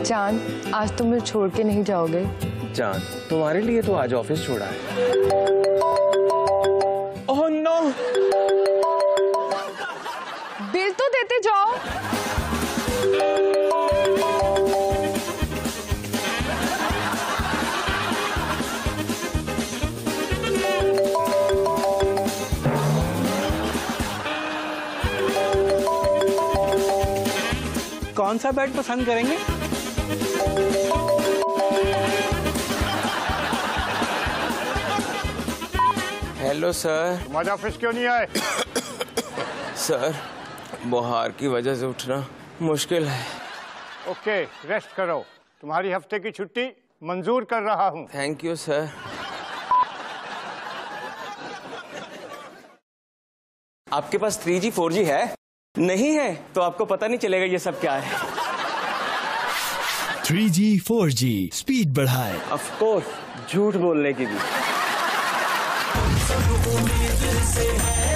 चांद, आज तुम मुझे छोड़ के नहीं जाओगे? चांद, तुम्हारे लिए तो आज ऑफिस छोड़ा है। Oh no! बिल तो देते जाओ। कौन सा बेड पसंद करेंगे? Hello sir. तुम आज ऑफिस क्यों नहीं आए? सर, बुखार की वजह से उठना मुश्किल है। ओके, रेस्ट करो। तुम्हारी हफ्ते की छुट्टी मंजूर कर रहा हूँ। Thank you sir. आपके पास 3G 4G है? नहीं है तो आपको पता नहीं चलेगा ये सब क्या है। 3G 4G स्पीड बढ़ाए। ऑफ कोर्स, झूठ बोलने की भी।